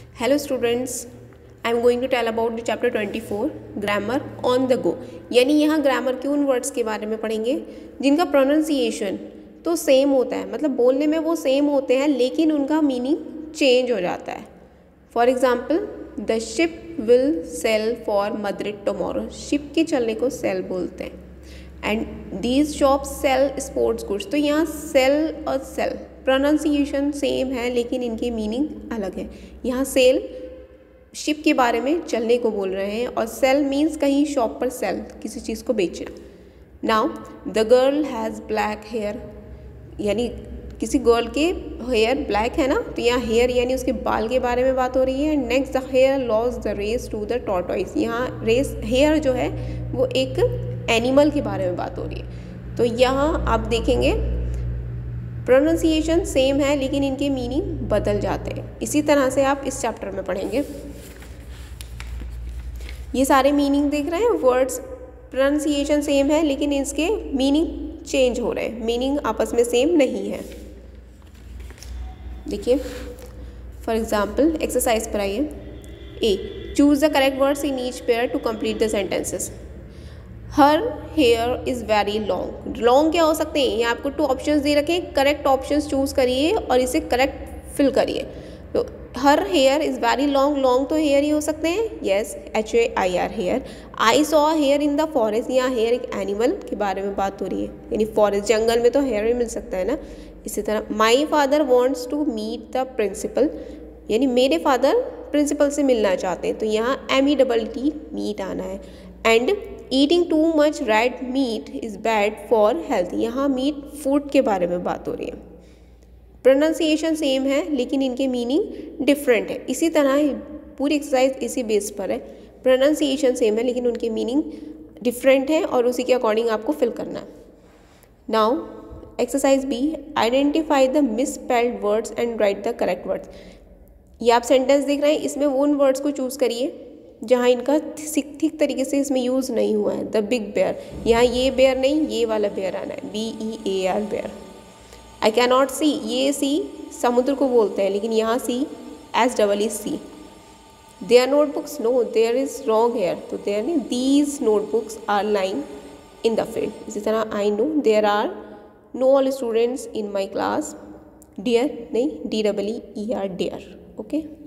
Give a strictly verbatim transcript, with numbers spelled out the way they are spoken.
Hello students, I am going to tell about the chapter twenty-four grammar on the go। यानी यहाँ grammar के उन words के बारे में पढ़ेंगे जिनका प्रोनाउंसिएशन तो सेम होता है, मतलब बोलने में वो सेम होते हैं लेकिन उनका मीनिंग चेंज हो जाता है। For example, the ship will sail for Madrid tomorrow. Ship के चलने को सेल बोलते हैं। And these shop sell sports goods. तो यहाँ सेल और सेल प्रोनाउंसिएशन सेम है लेकिन इनकी मीनिंग अलग है। यहाँ सेल शिप के बारे में चलने को बोल रहे हैं और सेल मीन्स कहीं शॉप पर सेल, किसी चीज़ को बेचना। Now the girl has black hair, यानी किसी गर्ल के हेयर ब्लैक है ना, तो यहाँ हेयर यानी उसके बाल के बारे में बात हो रही है। Next, the hare lost the race to the tortoise. यहाँ रेस हेयर जो है वो एक एनिमल के बारे में बात हो रही है। तो यहाँ आप देखेंगे प्रोनाउंसिएशन सेम है लेकिन इनके मीनिंग बदल जाते हैं। इसी तरह से आप इस चैप्टर में पढ़ेंगे। ये सारे मीनिंग देख रहे हैं, वर्ड्स प्रोनाउंसिएशन सेम है लेकिन इसके मीनिंग चेंज हो रहे हैं, मीनिंग आपस में सेम नहीं है। देखिए फॉर एग्जाम्पल एक्सरसाइज पर आइए। A, choose the correct words in each pair to complete the sentences. Her hair is very long. Long क्या हो सकते हैं? यहाँ आपको टू ऑप्शंस दे रखे हैं, करेक्ट ऑप्शंस चूज करिए और इसे करेक्ट फिल करिए। तो her hair is very long, long तो हेयर ही हो सकते हैं। Yes, H A I R hair. I saw hare in the forest. यहाँ हेयर एक एनिमल के बारे में बात हो रही है, यानी फॉरेस्ट जंगल में तो हेयर भी मिल सकता है ना। इसी तरह my father wants to meet the principal, यानी मेरे फादर प्रिंसिपल से मिलना चाहते हैं, तो यहाँ M E double T meat आना है। And eating too much red meat is bad for health. यहाँ मीट फूड के बारे में बात हो रही है। प्रोनाउंसिएशन सेम है लेकिन इनके मीनिंग डिफरेंट है। इसी तरह पूरी एक्सरसाइज इसी बेस पर है। प्रोनाउंसिएशन सेम है लेकिन उनके मीनिंग डिफरेंट है और उसी के अकॉर्डिंग आपको फिल करना है। Now exercise B, identify the misspelled words and write the correct words. ये आप सेंटेंस देख रहे हैं, इसमें उन वर्ड्स को चूज़ करिए जहाँ इनका ठीक तरीके से इसमें यूज़ नहीं हुआ है। द बिग बेयर, यहाँ ये बेयर नहीं, ये वाला बेयर आना है, B E A R bear. I can not see, ये सी समुद्र को बोलते हैं लेकिन यहाँ see S double E see. Their notebooks, no their is wrong here, तो देयर नहीं, these notebooks are lying in the field. इसी तरह I know there are no all students in my class. Dear नहीं, D double E E R deer. Okay.